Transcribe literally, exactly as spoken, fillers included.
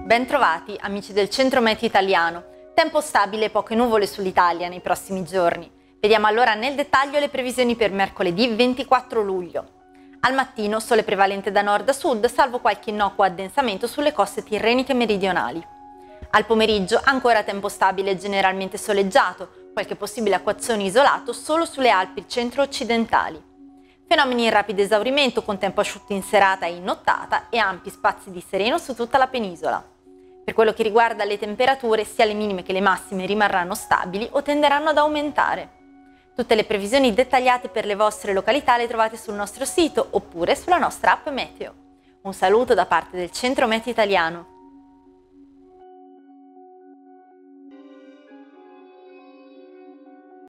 Bentrovati amici del Centro Meteo Italiano. Tempo stabile e poche nuvole sull'Italia nei prossimi giorni. Vediamo allora nel dettaglio le previsioni per mercoledì ventiquattro luglio. Al mattino sole prevalente da nord a sud, salvo qualche innocuo addensamento sulle coste tirreniche meridionali. Al pomeriggio ancora tempo stabile e generalmente soleggiato, qualche possibile acquazzone isolato solo sulle Alpi centro-occidentali. Fenomeni in rapido esaurimento con tempo asciutto in serata e in nottata e ampi spazi di sereno su tutta la penisola. Per quello che riguarda le temperature, sia le minime che le massime rimarranno stabili o tenderanno ad aumentare. Tutte le previsioni dettagliate per le vostre località le trovate sul nostro sito oppure sulla nostra app Meteo. Un saluto da parte del Centro Meteo Italiano.